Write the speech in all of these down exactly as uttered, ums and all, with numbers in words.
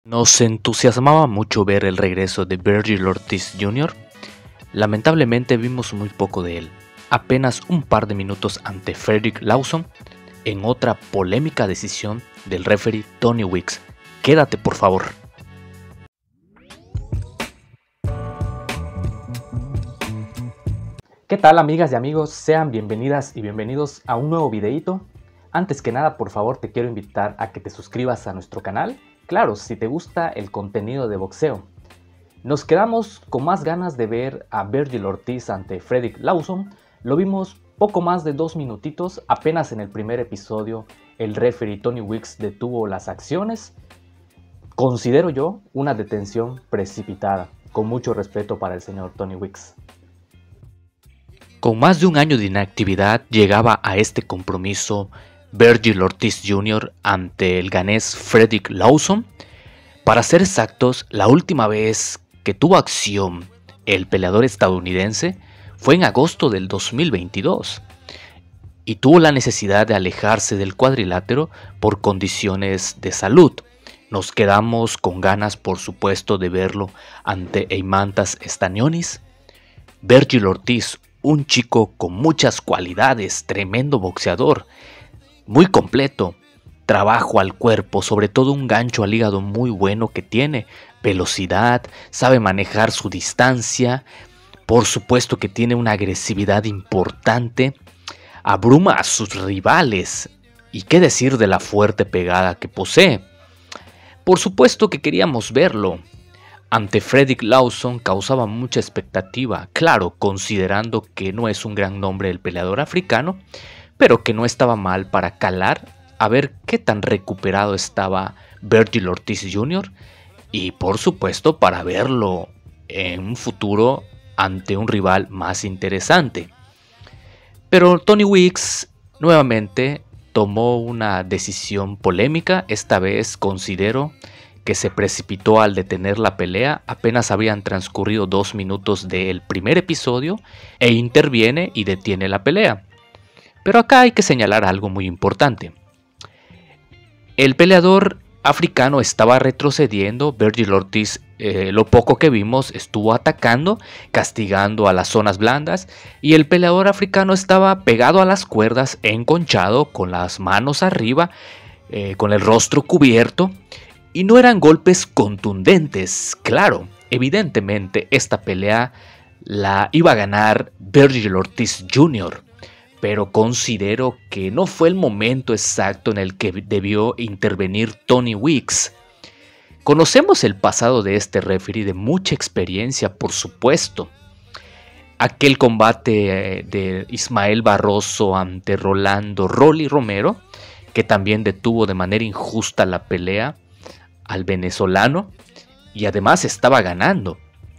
Nos entusiasmaba mucho ver el regreso de Vergil Ortiz junior Lamentablemente vimos muy poco de él, apenas un par de minutos ante Frederick Lawson en otra polémica decisión del referee Tony Weeks. Quédate por favor. ¿Qué tal amigas y amigos? Sean bienvenidas y bienvenidos a un nuevo videito. Antes que nada, por favor te quiero invitar a que te suscribas a nuestro canal. Claro, si te gusta el contenido de boxeo. Nos quedamos con más ganas de ver a Vergil Ortiz ante Frederick Lawson. Lo vimos poco más de dos minutitos, apenas en el primer episodio el referee Tony Weeks detuvo las acciones. Considero yo una detención precipitada, con mucho respeto para el señor Tony Weeks. Con más de un año de inactividad llegaba a este compromiso Vergil Ortiz junior ante el ganés Frederick Lawson. Para ser exactos, la última vez que tuvo acción el peleador estadounidense fue en agosto del dos mil veintidós y tuvo la necesidad de alejarse del cuadrilátero por condiciones de salud. Nos quedamos con ganas, por supuesto, de verlo ante Eimantas Stanionis. Vergil Ortiz, un chico con muchas cualidades, tremendo boxeador, muy completo, trabajo al cuerpo, sobre todo un gancho al hígado muy bueno que tiene, velocidad, sabe manejar su distancia, por supuesto que tiene una agresividad importante, abruma a sus rivales y qué decir de la fuerte pegada que posee. Por supuesto que queríamos verlo. Ante Frederick Lawson causaba mucha expectativa, claro, considerando que no es un gran nombre el peleador africano, pero que no estaba mal para calar a ver qué tan recuperado estaba Vergil Ortiz junior y por supuesto para verlo en un futuro ante un rival más interesante. Pero Tony Weeks nuevamente tomó una decisión polémica. Esta vez considero que se precipitó al detener la pelea. Apenas habían transcurrido dos minutos del primer episodio e interviene y detiene la pelea. Pero acá hay que señalar algo muy importante. El peleador africano estaba retrocediendo, Vergil Ortiz, eh, lo poco que vimos, estuvo atacando, castigando a las zonas blandas, y el peleador africano estaba pegado a las cuerdas, enconchado, con las manos arriba, eh, con el rostro cubierto, y no eran golpes contundentes. Claro, evidentemente esta pelea la iba a ganar Vergil Ortiz junior, pero considero que no fue el momento exacto en el que debió intervenir Tony Weeks. Conocemos el pasado de este referee, de mucha experiencia, por supuesto. Aquel combate de Ismael Barroso ante Rolando Rolly Romero, que también detuvo de manera injusta la pelea al venezolano y además estaba ganando.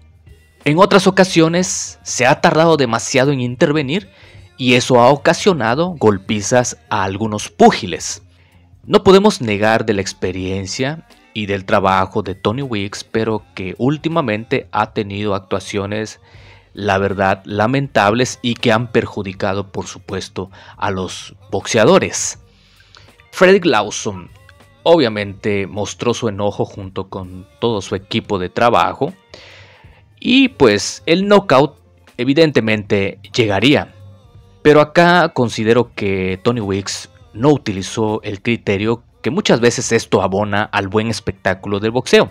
En otras ocasiones se ha tardado demasiado en intervenir y eso ha ocasionado golpizas a algunos púgiles. No podemos negar de la experiencia y del trabajo de Tony Weeks, pero que últimamente ha tenido actuaciones, la verdad, lamentables y que han perjudicado, por supuesto, a los boxeadores. Frederick Lawson obviamente mostró su enojo junto con todo su equipo de trabajo y pues el knockout evidentemente llegaría. Pero acá considero que Tony Weeks no utilizó el criterio que muchas veces esto abona al buen espectáculo del boxeo.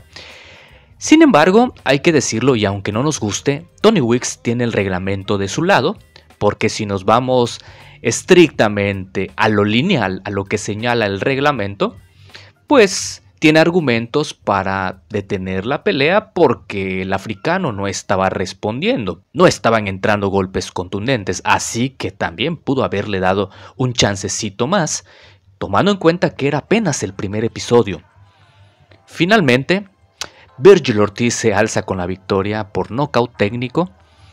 Sin embargo, hay que decirlo y aunque no nos guste, Tony Weeks tiene el reglamento de su lado, porque si nos vamos estrictamente a lo lineal, a lo que señala el reglamento, pues tiene argumentos para detener la pelea porque el africano no estaba respondiendo, no estaban entrando golpes contundentes, así que también pudo haberle dado un chancecito más, tomando en cuenta que era apenas el primer episodio. Finalmente, Vergil Ortiz se alza con la victoria por nocaut técnico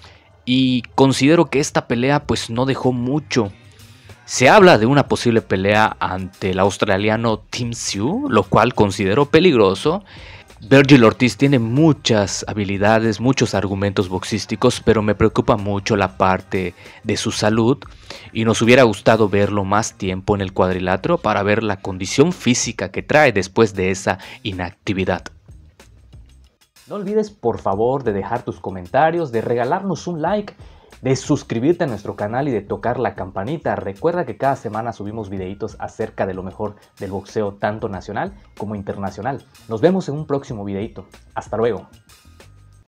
y considero que esta pelea pues no dejó mucho. Se habla de una posible pelea ante el australiano Tim Tszyu, lo cual considero peligroso. Vergil Ortiz tiene muchas habilidades, muchos argumentos boxísticos, pero me preocupa mucho la parte de su salud y nos hubiera gustado verlo más tiempo en el cuadrilátero para ver la condición física que trae después de esa inactividad. No olvides por favor de dejar tus comentarios, de regalarnos un like, de suscribirte a nuestro canal y de tocar la campanita. Recuerda que cada semana subimos videitos acerca de lo mejor del boxeo tanto nacional como internacional. Nos vemos en un próximo videito. Hasta luego.